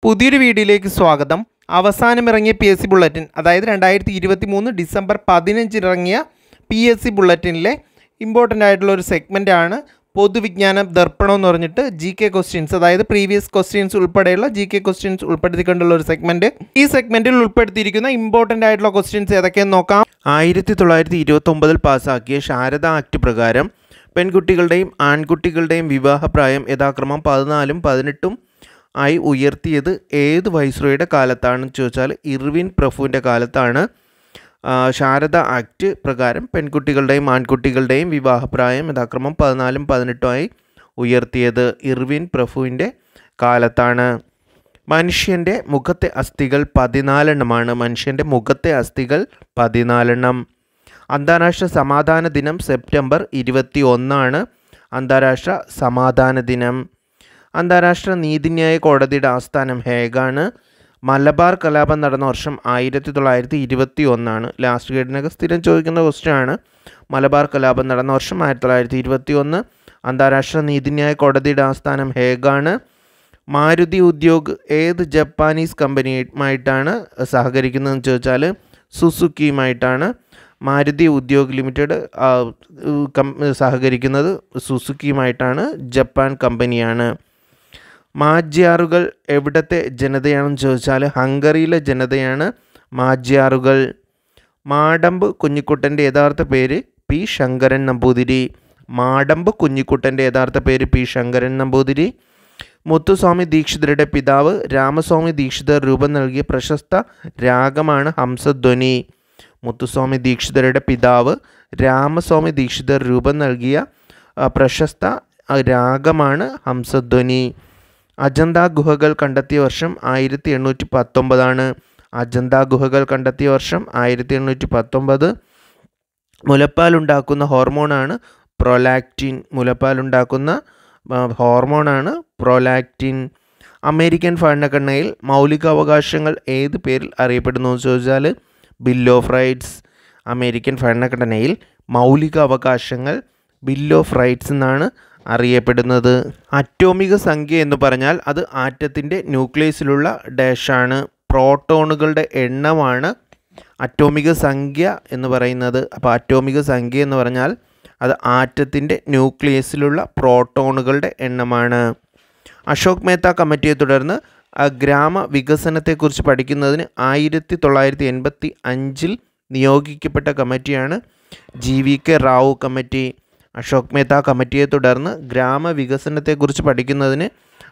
പുതിയൊരു വീഡിയോയിലേക്ക് സ്വാഗതം. അവസാനമിറങ്ങിയ PSC ബുള്ളറ്റിൻ, അതായത് 2023 ഡിസംബർ 15 ഇറങ്ങിയ PSC ബുള്ളറ്റിനിലെ ഇമ്പോർട്ടൻ്റ് ആയിട്ടുള്ള ഒരു സെഗ്മെൻറ്റാണ് പൊതുവിജ്ഞാനം ദർപ്പണം എന്ന് പറഞ്ഞിട്ട് GK ക്വസ്റ്റ്യൻസ്, അതായത് പ്രീവിയസ് ക്വസ്റ്റ്യൻസ് ഉൾപ്പെടെയുള്ള GK ക്വസ്റ്റ്യൻസ് ഉൾപ്പെടുത്തിക്കൊണ്ടുള്ള ഒരു സെഗ്മെൻറ്റ്. ഈ സെഗ്മെൻറ്റിൽ ഉൾപ്പെടുത്തിയിരിക്കുന്ന ഇമ്പോർട്ടൻ്റ് ആയിട്ടുള്ള ക്വസ്റ്റ്യൻസ് ഏതൊക്കെയെന്ന് നോക്കാം. 1929 പാസ്സാക്കിയ ശാരദ ആക്ട് പ്രകാരം പെൺകുട്ടികളുടെയും ആൺകുട്ടികളുടെയും വിവാഹപ്രായം യഥാക്രമം 14ഉം 18ഉം ആയി ഉയർത്തിയത് ഏത് വൈസ്രോയുടെ കാലത്താണെന്ന് ചോദിച്ചാൽ ഇർവിൻ പ്രഭുവിൻ്റെ കാലത്താണ്. ശാരദ ആക്ട് പ്രകാരം പെൺകുട്ടികളുടെയും ആൺകുട്ടികളുടെയും വിവാഹപ്രായം യഥാക്രമം 14ഉം 18ഉം ആയി ഉയർത്തിയത് ഇർവിൻ പ്രഭുവിൻ്റെ കാലത്താണ്. മനുഷ്യൻ്റെ മുഖത്തെ അസ്ഥികൾ 14 എണ്ണമാണ്. മനുഷ്യൻ്റെ മുഖത്തെ അസ്ഥികൾ 14 എണ്ണം. അന്താരാഷ്ട്ര സമാധാന ദിനം സെപ്റ്റംബർ 21 അന്താരാഷ്ട്ര സമാധാന ദിനം. അന്താരാഷ്ട്ര നീതിന്യായ കോടതിയുടെ ആസ്ഥാനം ഹേഗാണ്. മലബാർ കലാപം നടന്ന വർഷം 1921. ലാസ്റ്റ് ഗൈഡിനൊക്കെ സ്ഥിരം ചോദിക്കുന്ന ക്വസ്റ്റ്യൻ ആണ്. മലബാർ കലാപം നടന്ന വർഷം 1921. അന്താരാഷ്ട്ര നീതിന്യായ കോടതിയുടെ ആസ്ഥാനം ഹേഗാണ്. മാരുതി ഉദ്യോഗ് ഏത് ജപ്പാനീസ് കമ്പനിയുമായിട്ടാണ് സഹകരിക്കുന്നതെന്ന് ചോദിച്ചാൽ സുസുക്കിയുമായിട്ടാണ്. മാരുതി ഉദ്യോഗ് ലിമിറ്റഡ് സഹകരിക്കുന്നത് സുസുക്കിയുമായിട്ടാണ്. ജപ്പാൻ കമ്പനിയാണ്. മാജ്യാറുകൾ എവിടത്തെ ജനതയാണെന്ന് ചോദിച്ചാൽ ഹംഗറിയിലെ ജനതയാണ് മാജ്യാറുകൾ. മാടമ്പ് കുഞ്ഞിക്കുട്ടൻ്റെ യഥാർത്ഥ പേര് പി ശങ്കരൻ നമ്പൂതിരി. മാടമ്പ് കുഞ്ഞിക്കുട്ടൻ്റെ യഥാർത്ഥ പേര് പി ശങ്കരൻ നമ്പൂതിരി. മുത്തുസ്വാമി ദീക്ഷിതരുടെ പിതാവ് രാമസ്വാമി ദീക്ഷിതർ രൂപം നൽകിയ പ്രശസ്ത രാഗമാണ് ഹംസധ്വനി. മുത്തുസ്വാമി ദീക്ഷിതരുടെ പിതാവ് രാമസ്വാമി ദീക്ഷിതർ രൂപം നൽകിയ പ്രശസ്ത രാഗമാണ് ഹംസധ്വനി. അജന്ത ഗുഹകൾ കണ്ടെത്തിയ വർഷം 1819. അജന്ത ഗുഹകൾ കണ്ടെത്തിയ വർഷം 1819. മുലപ്പാലുണ്ടാക്കുന്ന ഹോർമോണാണ് പ്രൊലാക്റ്റിൻ. മുലപ്പാലുണ്ടാക്കുന്ന ഹോർമോണാണ് പ്രൊലാക്റ്റിൻ. അമേരിക്കൻ ഭരണഘടനയിൽ മൗലികാവകാശങ്ങൾ ഏത് പേരിൽ അറിയപ്പെടുന്നു എന്ന് ചോദിച്ചാൽ ബിൽ ഓഫ് റൈറ്റ്സ്. അമേരിക്കൻ ഭരണഘടനയിൽ മൗലികാവകാശങ്ങൾ ബിൽ ഓഫ് റൈറ്റ്സ് എന്നാണ് അറിയപ്പെടുന്നത്. അറ്റോമിക സംഖ്യ എന്ന് പറഞ്ഞാൽ അത് ആറ്റത്തിൻ്റെ ന്യൂക്ലിയസിലുള്ള ഡാഷാണ്. പ്രോട്ടോണുകളുടെ എണ്ണമാണ് അറ്റോമിക സംഖ്യ എന്ന് പറയുന്നത്. അപ്പോൾ അറ്റോമിക സംഖ്യ എന്ന് പറഞ്ഞാൽ അത് ആറ്റത്തിൻ്റെ ന്യൂക്ലിയസിലുള്ള പ്രോട്ടോണുകളുടെ എണ്ണമാണ്. അശോക് മേത്ത കമ്മിറ്റിയെ തുടർന്ന് ഗ്രാമവികസനത്തെക്കുറിച്ച് പഠിക്കുന്നതിന് 1985 നിയോഗിക്കപ്പെട്ട കമ്മിറ്റിയാണ് GVK റാവു കമ്മിറ്റി. അശോക് മേത്ത കമ്മിറ്റിയെ തുടർന്ന് ഗ്രാമവികസനത്തെക്കുറിച്ച് പഠിക്കുന്നതിന്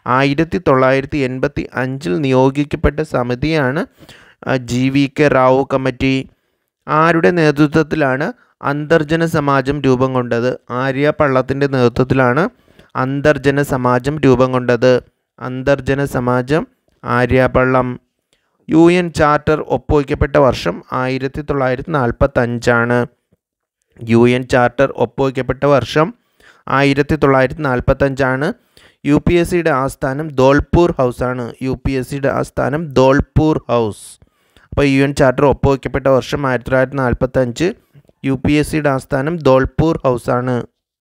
1985 നിയോഗിക്കപ്പെട്ട സമിതിയാണ് GVK റാവു കമ്മിറ്റി. ആരുടെ നേതൃത്വത്തിലാണ് അന്തർജന സമാജം രൂപം കൊണ്ടത്? ആര്യ പള്ളത്തിൻ്റെ നേതൃത്വത്തിലാണ് അന്തർജന സമാജം രൂപം കൊണ്ടത്. അന്തർജന സമാജം ആര്യപള്ളം. UN ചാർട്ടർ ഒപ്പുവയ്ക്കപ്പെട്ട വർഷം 1945. UN ചാർട്ടർ ഒപ്പുവയ്ക്കപ്പെട്ട വർഷം 1945. UPSCയുടെ ആസ്ഥാനം ധോൽപൂർ ഹൗസാണ്. UPSCയുടെ ആസ്ഥാനം ധോൽപൂർ ഹൗസ്. അപ്പോൾ UN ചാർട്ടർ ഒപ്പുവയ്ക്കപ്പെട്ട വർഷം 1945. UPSCയുടെ ആസ്ഥാനം ധോൽപൂർ ഹൗസാണ്.